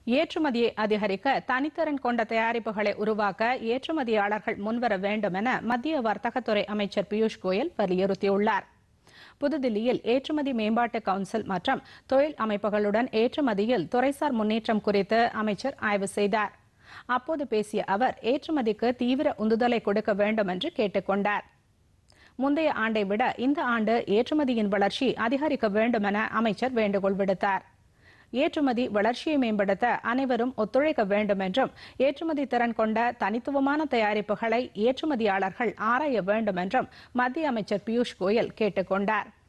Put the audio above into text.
ஏற்றுமதியை அதிகரிக்க தனித்திறன் கொண்ட தயாரிப்புகளை உருவாக்க ஏற்றுமதியாளர்கள் முன்வர வேண்டும் என மத்திய வர்த்தகத்துறை அமைச்சர் பியூஷ் கோயல் வலியுறுத்தியுள்ளார். புதுதில்லியில் ஏற்றுமதி மேம்பாட்டு கவுன்சில் மற்றும் தொழில் அமைப்புகளுடன் ஏற்றுமதியில் துறைசார் முன்னேற்றம் குறித்து அமைச்சர் ஆய்வு செய்தார். அப்போது பேசிய அவர் ஏற்றுமதிக்கு தீவிர உந்துதலை கொடுக்க வேண்டும் என்று கேட்டுக் கொண்டார். முந்தைய ஆண்டை விட இந்த ஆண்டு ஏற்றுமதியின் வளர்ச்சி அதிகரிக்க வேண்டும் என அமைச்சர் வேண்டுகோள் விடுத்தார். ஏற்றுமதி வளர்ச்சியை மேம்படுத்த அனைவரும் ஒத்துழைக்க வேண்டும் என்றும் ஏற்றுமதி திறன் கொண்ட தனித்துவமான தயாரிப்புகளை ஏற்றுமதியாளர்கள் ஆராய வேண்டும் என்றும் மத்திய அமைச்சர் பியூஷ் கோயல் கேட்டுக் கொண்டார்.